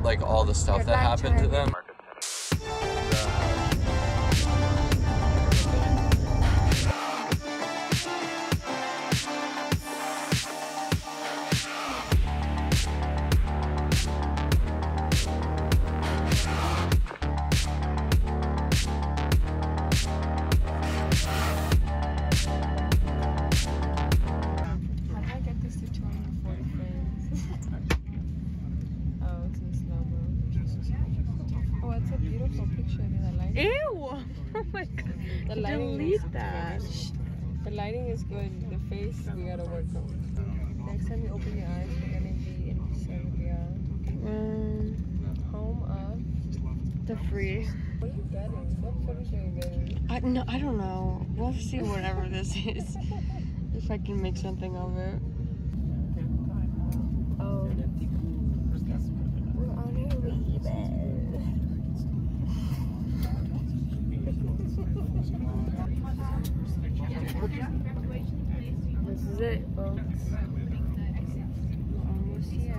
like all the stuff that happened to them. Ew! Oh my god. The lighting Delete that. The lighting is good. The face we gotta work on. Next time you open your eyes, we're gonna be in Serbia. Home of The free. what are you getting? What footage are you getting? I don't know. We'll see whatever this is. If I can make something of it. Oh. We're on our way back. This is it, folks. We're almost here.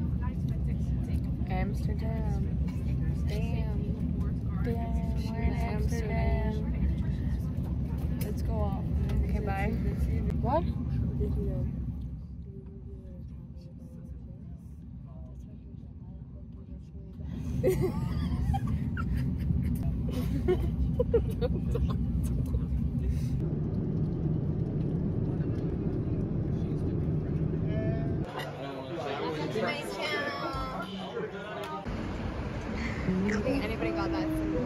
Amsterdam. Damn. We're in Amsterdam. Let's go off. Okay, bye. What? I don't think anybody got that symbol.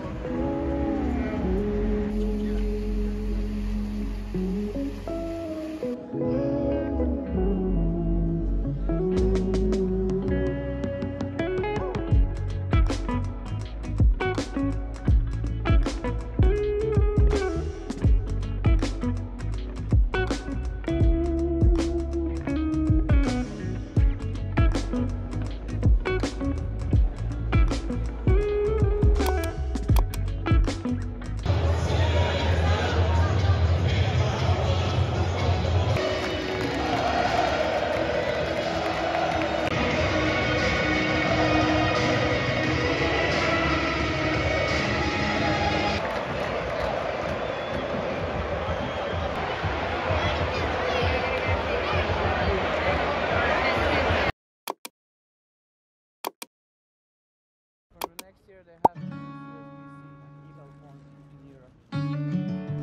Next year they have USB-C eval phone in Europe.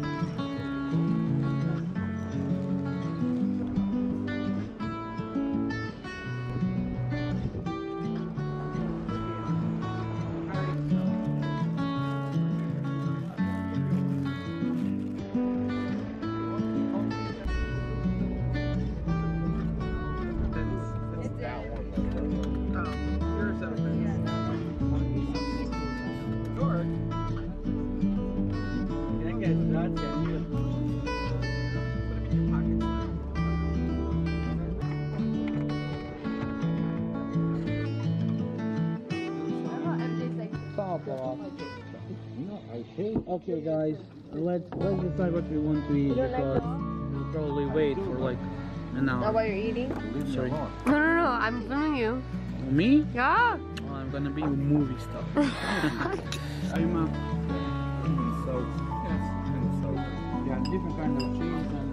Okay guys, let's decide what we want to eat because we'll probably wait for like an hour. Now while you're eating? Sorry. No, I'm filming you. Me? Yeah. Oh, I'm gonna be a movie star. I'm a soap. Yes, and soap. Yeah, different kind of cheese and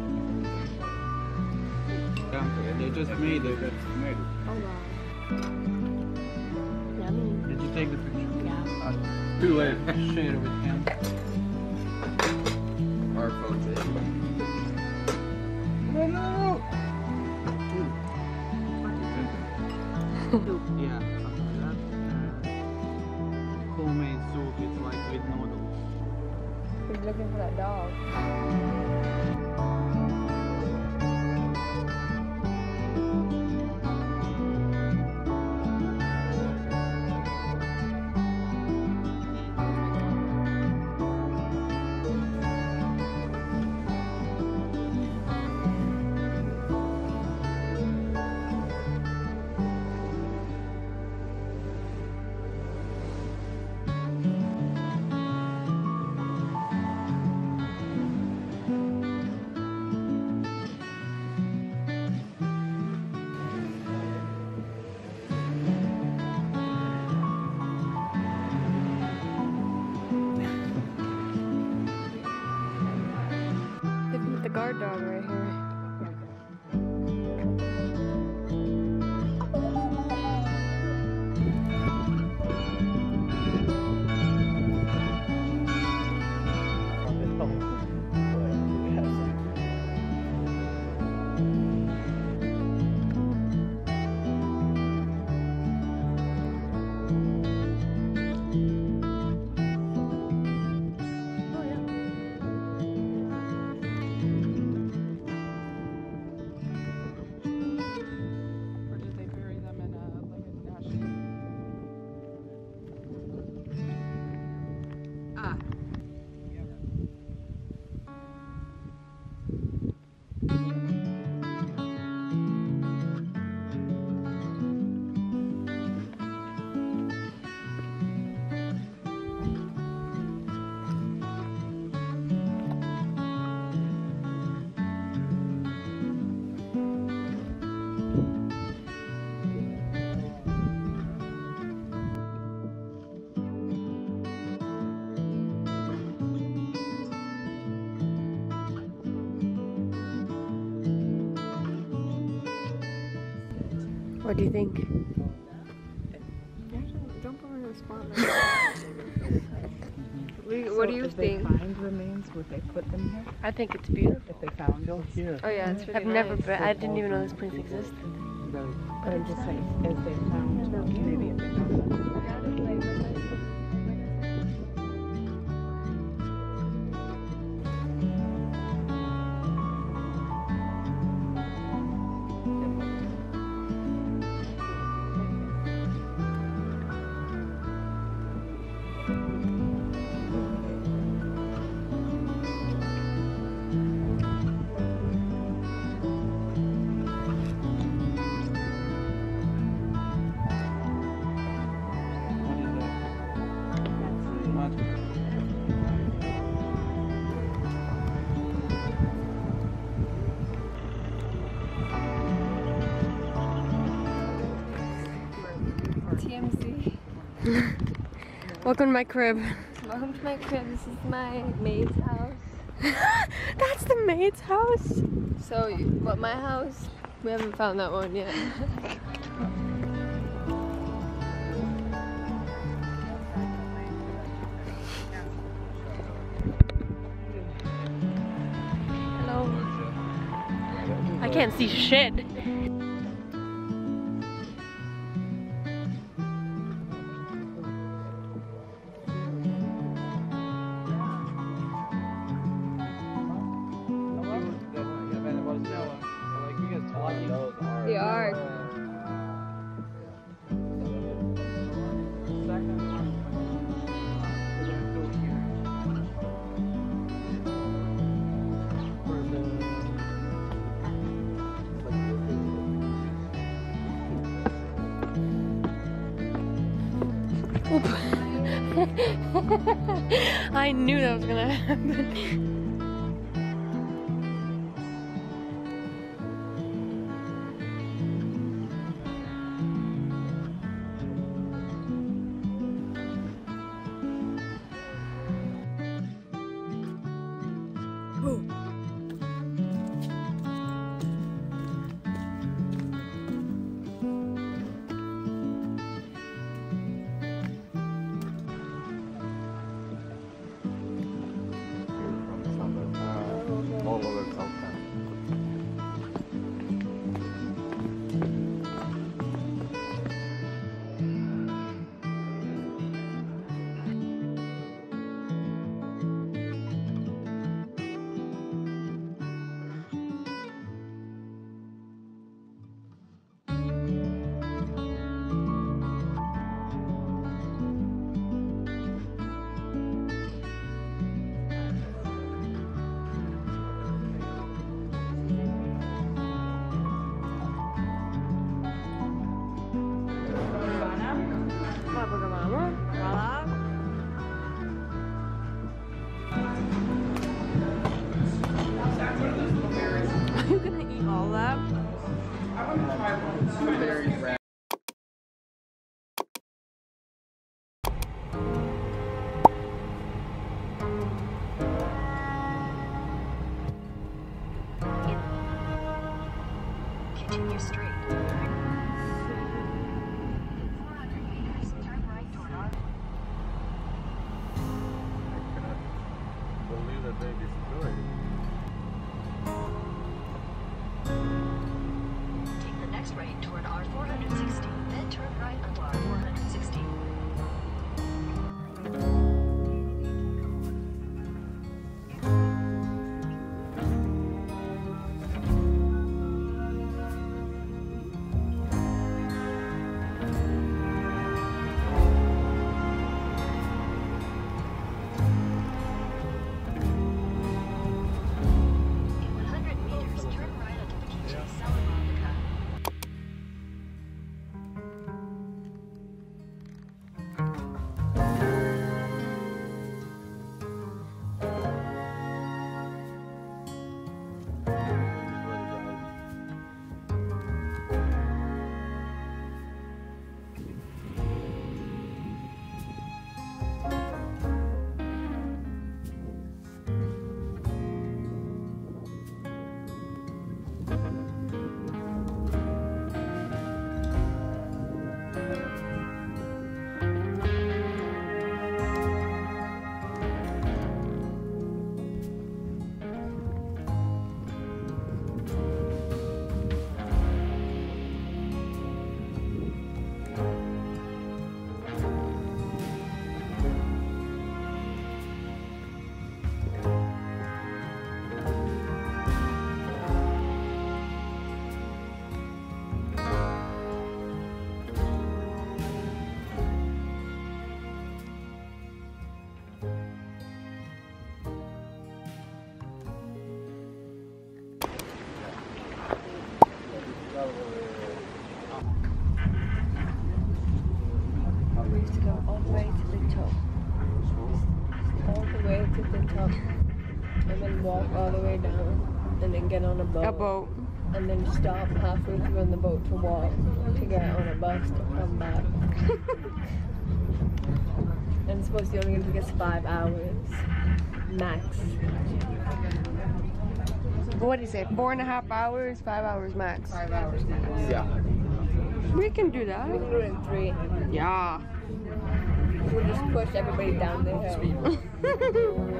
yeah, they just made it. Oh wow. Yummy. Did you take the picture? Yeah. Too late. Share it with him. Our phone's in. No. Yeah, something like that. Homemade soup, it's like with noodles. He's looking for that dog. dog right here. What do you think? Don't put me in the spot. What do you think? If they find remains, would they put them here? I think it's beautiful. If they found them here. Oh yeah, it's really I've never nice. been. I didn't even know this place existed. But I'm just saying, if they found, maybe if they found them. TMZ. Welcome to my crib. Welcome to my crib. This is my maid's house. That's the maid's house. So, but my house, we haven't found that one yet. Hello. I can't see shit. The Ark. Oop. I knew that was gonna happen. All over Southtown. Are you gonna eat all that? continue straight. 400 meters, turn right toward our... I cannot believe that they destroyed it. Take the next right toward R460, then turn right onto R460. In 100 meters, turn right onto the TJ Salamanca. We used to go all the way to the top. All the way to the top. And then walk all the way down. And then get on a boat. A boat. And then stop halfway through on the boat to walk. To get on a bus to come back. And it's supposed to only take us 5 hours. Max. What is it? 4.5 hours? 5 hours max. 5 hours. Yeah. We can do that. We can do it in 3. Yeah. We'll just push everybody down the hill.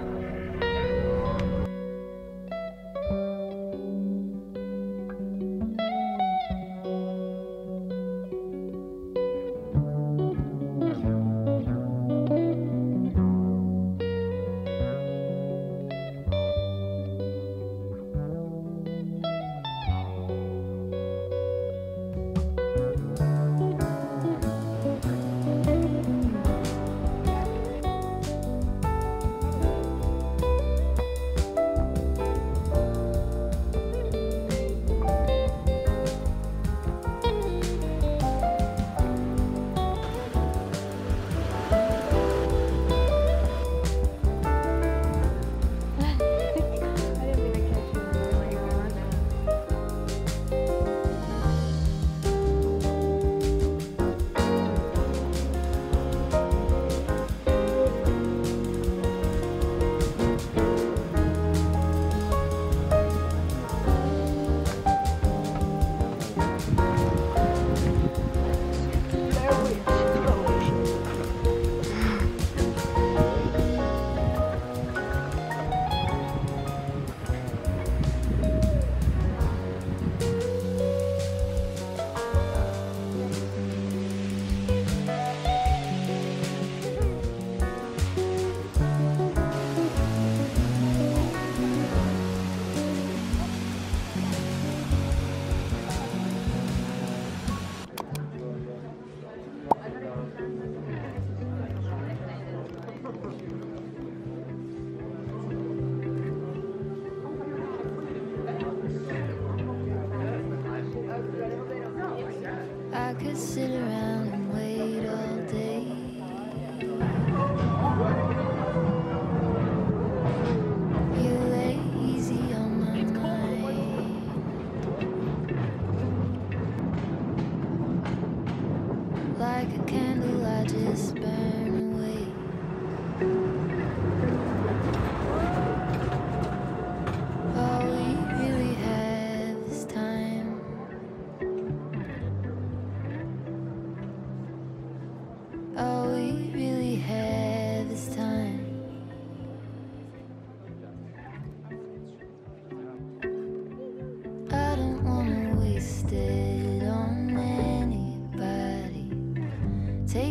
I could sit around and wait all day. You're lazy on my mind. Like a candle, I just burn away. All we really have is time.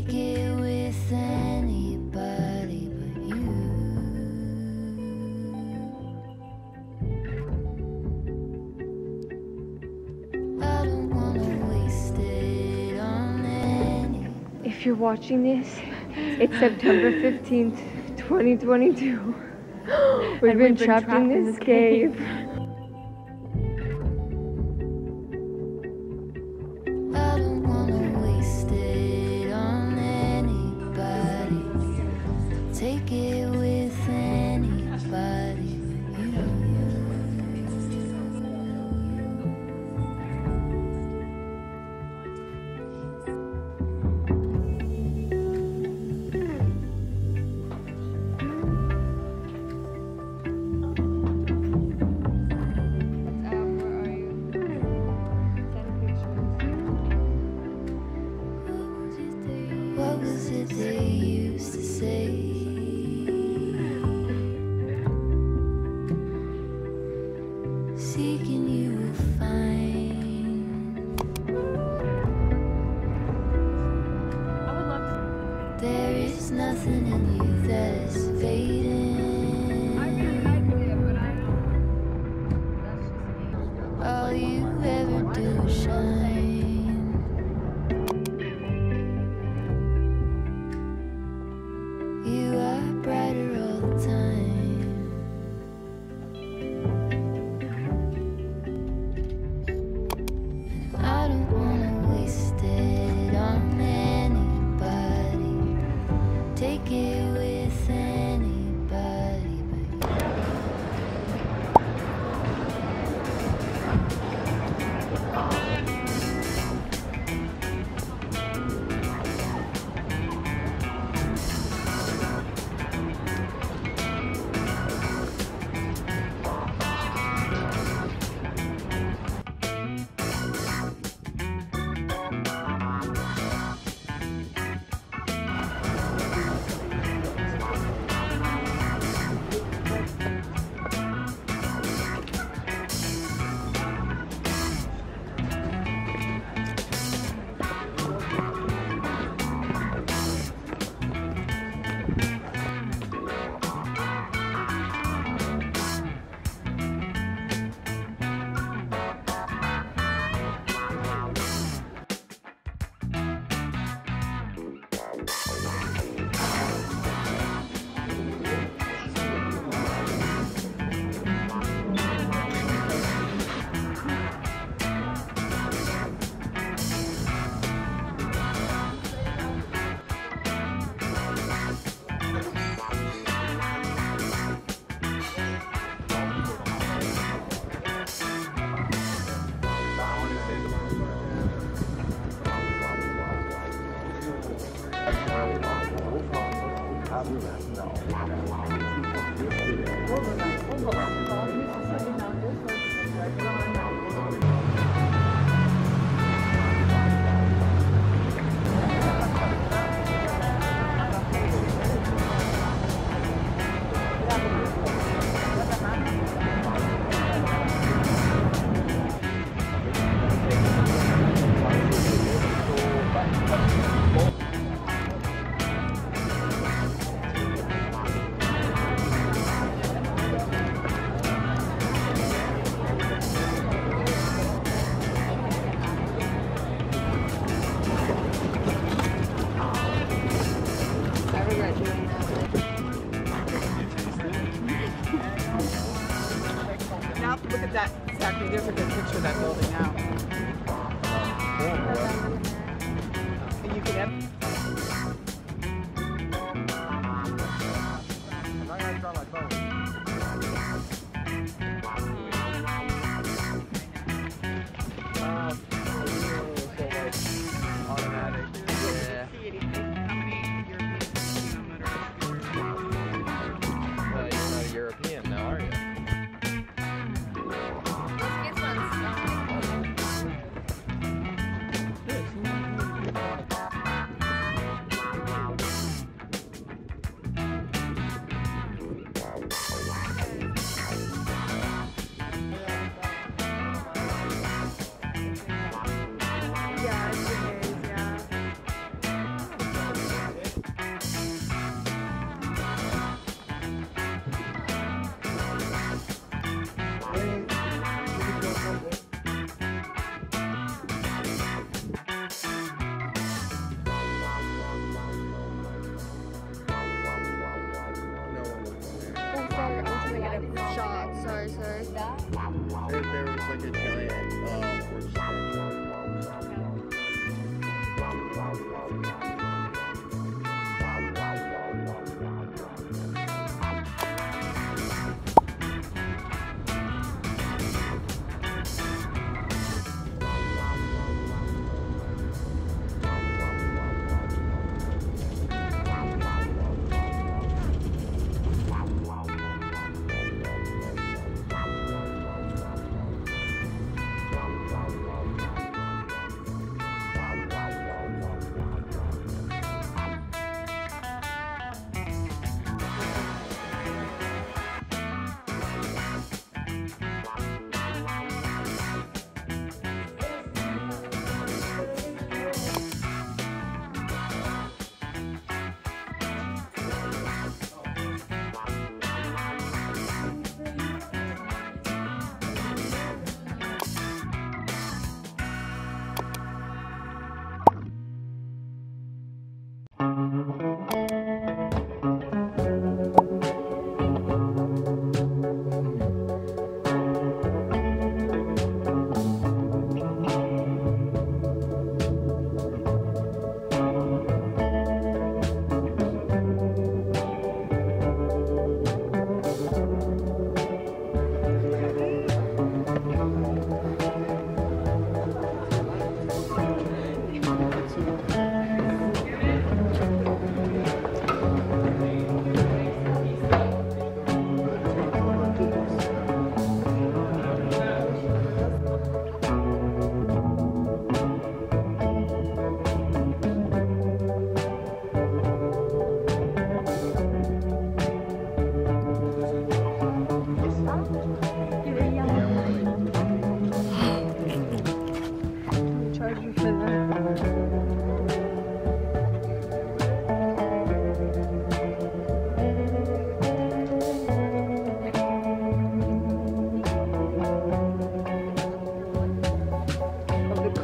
take it with anybody but you. I don't wanna waste it on any. If you're watching this, it's September 15th, 2022. We've been trapped in this cave. I don't wanna waste it on anybody. Take it with anybody but you. Where are you? Send pictures. What was it they used to say? Seeking you will find. I would love to. There is nothing in you that is fading. All you ever do is shine. You are brighter all the time. I don't wanna waste it on anybody. Take it with anybody but you. Now look at that. Exactly. There's a good picture of that building now. And you can have. Automatic. Yeah. How many European You're not a European now, are you?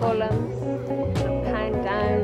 columns, pan down.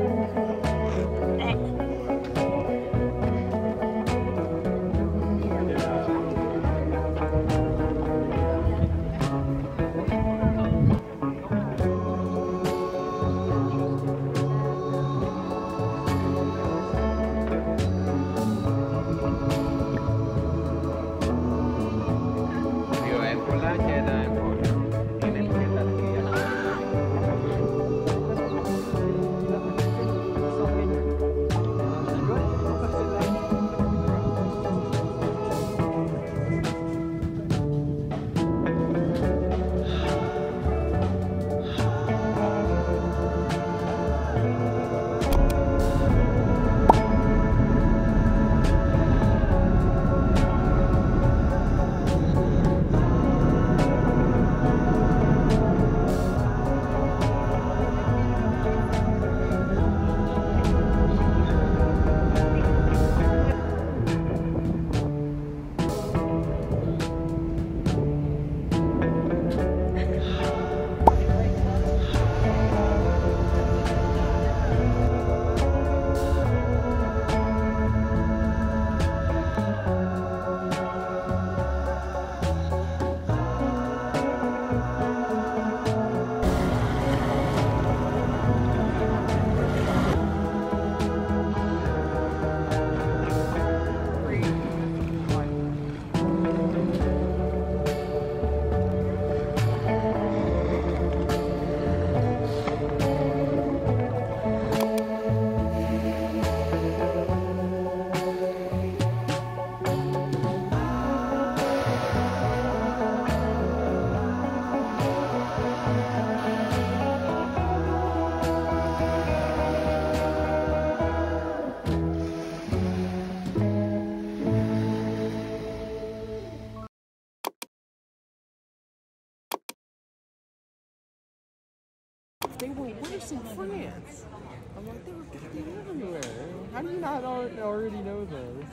They were worse in France. I'm like, they were goddamn everywhere. How do you not already know this?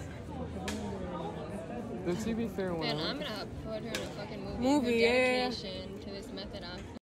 Though to be fair, when Man, I I'm gonna put her in a fucking movie. Movie, Her yeah. dedication to this method acting.